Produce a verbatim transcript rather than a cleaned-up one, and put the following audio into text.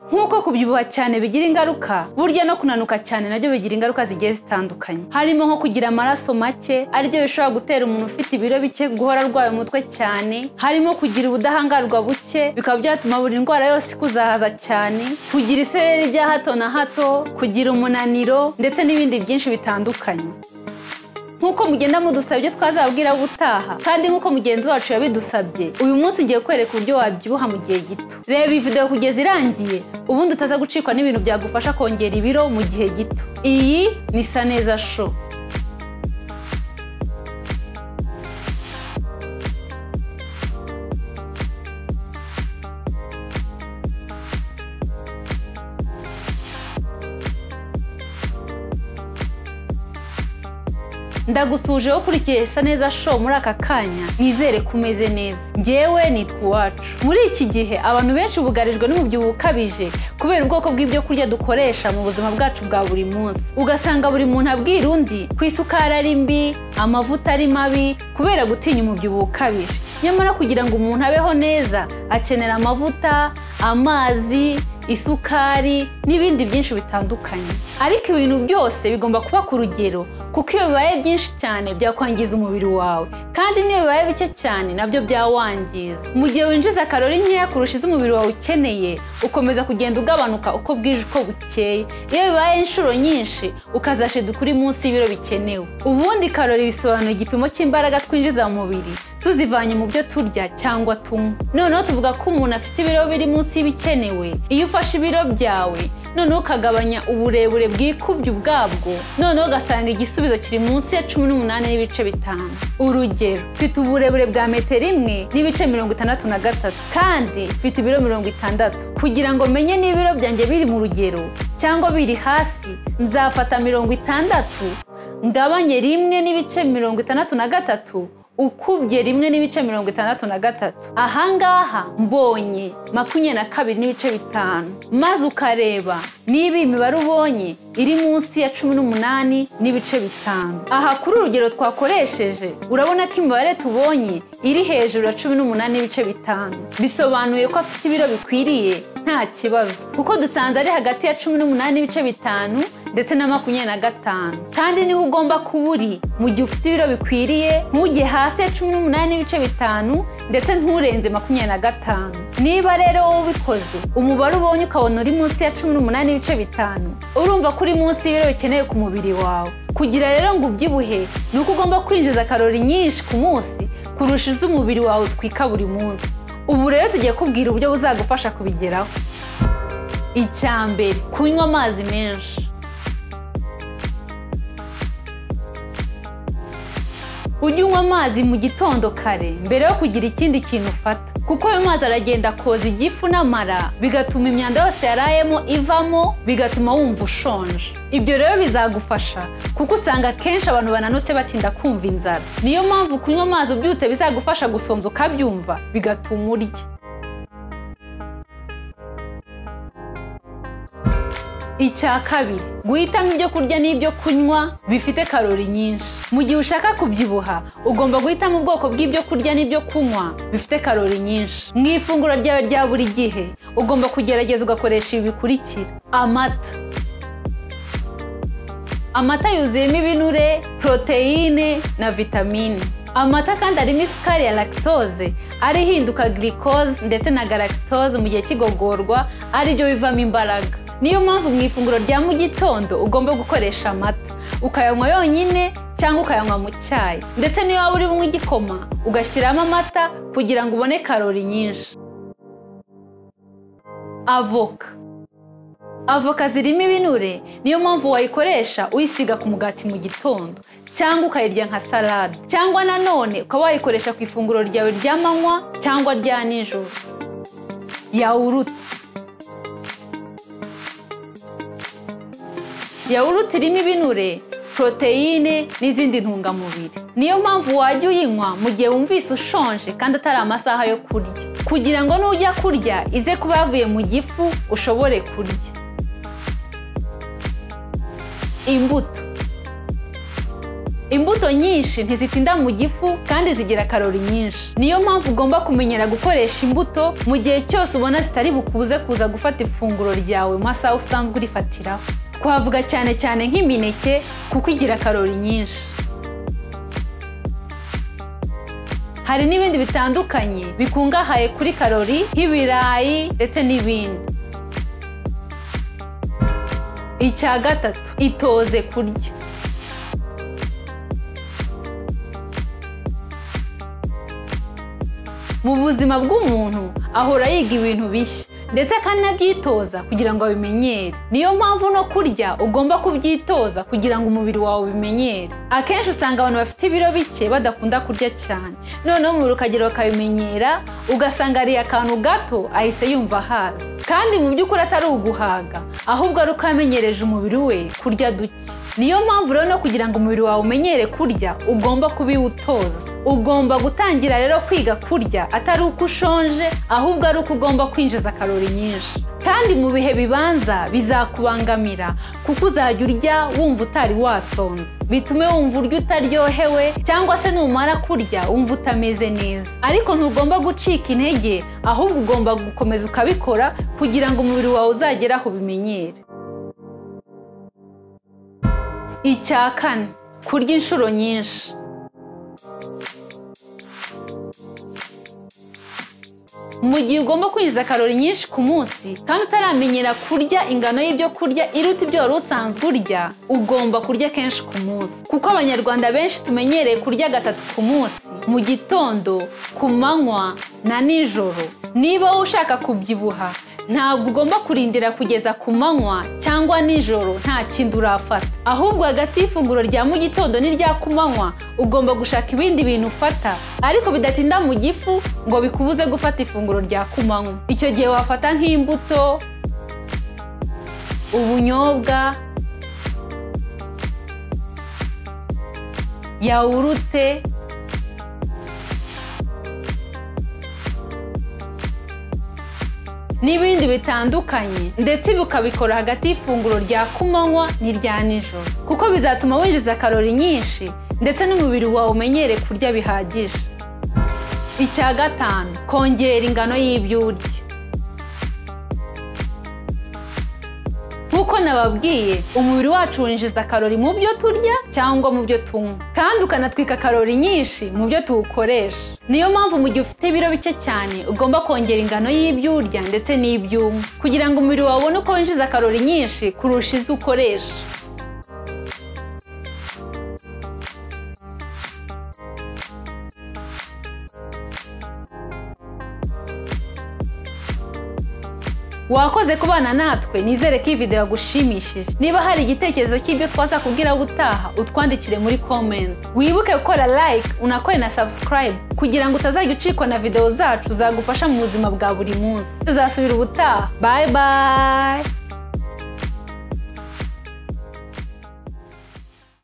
Nkuko kubyibuha cyane bigira ingaruka, burya no kunanuka cyane nabyo bigira ingaruka zigiye zitandukanye. Harimo nko kugira amaraso make, aribyo bishobora gutera umuntu ufite ibiro bike guhora arwaye umutwe cyane. Harimo kugira ubudahangarwa buke, bikaba byatuma buri ndwara yose kuzahaza cyane. Kugira isereri rya hato na hato, kugira umunaniro ndetse n'ibindi byinshi bitandukanye. Nkuko mugenda mudusaba ibyo twazabwira gutaha, kandi nkuko mugenzi wacu yabidusabye, uyu munsi ngiye kwereka uburyo wabyibuha mu gihe gito. Reba iyi video kugeza irangiye, ubundi utaza gucikwa n'ibintu byagufasha kongera ibiro mu gihe gito. Iyi ni SANEZA show. Ndagusuje ukurikiye SANEZA show muri aka kanya, nizere kumeze neza. Ngewe nitwa Uwacu. Muri iki gihe abantu benshi bugarijwe n'umubyibuho ukabije kubera ubwoko bw'ibyo kurya dukoresha mu buzima bwacu bwa buri munsi. Ugasanga buri muntu abwira undi ku isukari ari mbi, amavuta ari mabi kubera gutinya umubyibuho ukabije. Nyamara kugira ngo umuntu abeho neza akenera amavuta, amazi, isukari n'ibindi byinshi bitandukanye. Ariko ibintu byose bigomba kuba ku rugero, kuko iyo bibaye byinshi cyane byakwangiza umubiri wawe, kandi niyo bibaye bike cyane nabyo byawangiza. Mu gihe winjiza kalori nkeya kurusha izo umubiri wawe ukeneye, ukomeza kugenda ugabanuka uko bwije uko bukeye. Iyo bibaye inshuro nyinshi ukazashiduka uri munsi y'ibiro bikenewe. Ubundi kalori bisobanura igipimo cy'imbaraga twinjiza mu mubiri tuzivanye mu byo turya cyangwa tunywa. Noneho tuvuga ko umuntu afite ibiro biri munsi y'ibikenewe iyo ufashe ibiro byawe noneho ukagabanya uburebure bwikubye ubwabwo, noneho ugasanga igisubizo kiri munsi ya cumi n'umunani n'ibice bitanu. Urugero, mfite uburebure bwa metero imwe n'ibice mirongo itandatu na gatatu, kandi mfite ibiro mirongo itandatu. Kugira ngo menye niba ibiro byanjye biri mu rugero cyangwa biri hasi, nzafata mirongo itandatu ngabanye rimwe n'ibice mirongo itandatu na gatatu ukubye rimwe n'ibice mirongo itandatu na gatatu. Ahangaha mbonye makumyabiri na kabiri n'ibice bitanu. Maze ukareba niba imibare ubonye iri munsi ya cumi n'umunani n'ibice bitanu. Aha kuri urugero twakoresheje urabona ko imibare tubonye iri hejuru ya cumi n'umunani n'ibice bitanu. Bisobanuye ko afite ibiro bikwiriye nta kibazo, kuko dusanze ari hagati ya cumi n'umunani n'ibice bitanu ndetse na makumyabiri na gatanu. Kandi niho ugomba kuba uri mu gihe ufite ibiro bikwiriye, ntujye hasi ya cumi n'umunani n'ibice bitanu ndetse nturenze makumyabiri na gatanu. Niba rero wowe ubikoze umubare ubonye ukabona uri munsi ya cumi n'umunani n'ibice bitanu, urumva ko uri munsi y'ibiro bikenewe ku mubiri wawe. Kugira rero ngo ubyibuhe ni uko ugomba kwinjiza kalori nyinshi ku munsi kurusha izo umubiri wawe utwika buri munsi. Ubu rero tugiye kubwira uburyo buzagufasha kubigeraho. Icya mbere, kunywa amazi menshi. Ujye unywa amazi mu gitondo kare mbere yo kugira ikindi kintu ufata, kuko ayo mazi aragenda koza igifu n'amara, bigatuma imyanda yose yarayemo ivamo, bigatuma wumva ushonje. Ibyo rero bizagufasha kuko usanga kenshi abantu bananutse batinda kumva inzara. Niyo mpamvu kunywa amazi ubyutse bizagufasha gusonza ukabyumva, bigatuma urya. Icya kabiri, guhitamo ibyo kurya n'ibyo kunywa bifite kalori nyinshi. Mu gihe ushaka kubyibuha, ugomba guhitamo ubwoko bw'ibyo kurya n'ibyo kunywa bifite kalori nyinshi. Mu ifunguro ryawe rya buri gihe, ugomba kugerageza ugakoresha ibi bikurikira. Amata. Amata yuzuyemo ibinure, proteine na vitamine. Amata kandi arimo isukari ya lactose, ari hinduka glucose ndetse na galactose mu gihe cy'igogorwa, ari byo bivamo imbaraga. Niyo mpamvu mu ifunguro rya mu gitondo ugomba gukoresha amata, ukayanywa yonyine cyangwa ukayanywa mu cyayi. Ndetse niyo waba uri bunywe igikoma ugashyiramo amata kugira ngo ubone kalori nyinshi. Avoka. Avoka zirimo ibinure, niyo mpamvu wayikoresha uyisiga ku mugati mu gitondo, cyangwa ukayirya nka salade, cyangwa nanone ukaba wayikoresha ku ifunguro ryawe ry'amanywa cyangwa rya nijoro. Yawurute. Yawurute irimo ibinure, proteine n'izindi ntungamubiri. Niyo mpamvu wajya uyinywa mu gihe wumvise ushonje kandi atari amasaha yo kurya, kugira ngo nujya kurya ize kuba yavuye mu gifu ushobore kurya. Imbuto. Imbuto nyinshi ntizitinda mu gifu kandi zigira kalori nyinshi. Niyo mpamvu ugomba kumenyera gukoresha imbuto mu gihe cyose ubona zitari bukubuze kuza gufata ifunguro ryawe mu masaha usanzwe urifatiraho. Twavuga cyane cyane nk'imineke kuko igira kalori nyinshi. Hari n'ibindi bitandukanye bikungahaye kuri kalori nk'ibirayi ndetse n'ibindi. Icya gatatu, itoze kurya. Mu buzima bw'umuntu ahora yiga ibintu bishya ndetse akanabyitoza kugira ngo abimenyere. Niyo mpamvu no kurya ugomba kubyitoza kugira ngo umubiri wawe ubimenyere. Akenshi usanga abantu bafite ibiro bike badakunda kurya cyane, noneho umubiri ukagera bakabimenyera, ugasanga ari akantu gato ahise yumva haza, kandi mu by'ukuri atari uguhaga, ahubwo ari uko yamenyereje umubiri we kurya duke. Niyo mpamvu rero no kugira ngo umubiri wawe umenyere kurya ugomba kubiwutoza. Ugomba gutangira rero kwiga kurya atari uko ushonje, ahubwo ari uko ugomba kwinjiza kalori nyinshi. Kandi mu bihe bibanza bizakubangamira kuko uzajya urya wumva utari wasonza, bitume wumva urya utaryohewe, cyangwa se numara kurya wumva utameze neza. Ariko ntugomba gucika intege, ahubwo ugomba gukomeza ukabikora kugira ngo umubiri wawe uzagere aho ubimenyere. Icya kane, kurya inshuro nyinshi. Mu gihe ugomba kwinjiza kalori nyinshi ku munsi kandi utaramenyera kurya ingano y'ibyo kurya iruta ibyo wari usanzwe urya, ugomba kurya kenshi ku munsi. Kuko abanyarwanda benshi tumenyereye kurya gatatu ku munsi, mu gitondo, ku manywa na nijoro. Niba wowe ushaka kubyibuha, ntabwo ugomba kurindira kugeza ku manywa cyangwa nijoro nta kindi urafata, ahubwo hagati y'ifunguro rya mu gitondo n'irya ku manywa ugomba gushaka ibindi bintu ufata, ariko bidatinda mu gifu ngo bikubuze gufata ifunguro rya ku manywa. Icyo gihe wafata nk'imbuto, ubunyobwa, yawurute, n'ibindi bitandukanye, ndetse bukabikora hagati y'ifunguro rya kumanywa n'irya nijoro, kuko bizatuma winjiza kalori nyinshi ndetse n'umubiri wawe umenyere kurya bihagije. Icya gatanu, kongera ingano y'ibyo urya. Nk'uko nababwiye, umubiri wacu winjiza kalori mu byo turya cyangwa mu byo tunywa, kandi ukanatwika kalori nyinshi mu byo tuwukoresha. Niyo mpamvu mu gihe ufite ibiro bike cyane ugomba kongera ingano y'ibyo urya ndetse n'ibyo unywa kugira ngo umubiri wawe ubone uko winjiza kalori nyinshi kurusha izo ukoresha. Wakoze kubana natwe, nizere ko iyi video yagushimishije. Niba hari igitekerezo cy'ibyo twaza kubwira ubutaha, utwandikire muri comment. Wibuke gukora like, unakore na subscribe kugira ngo utazajya ucikwa na video zacu zagufasha mu buzima bwa buri munsi. Tuzasubira ubutaha. Bye bye.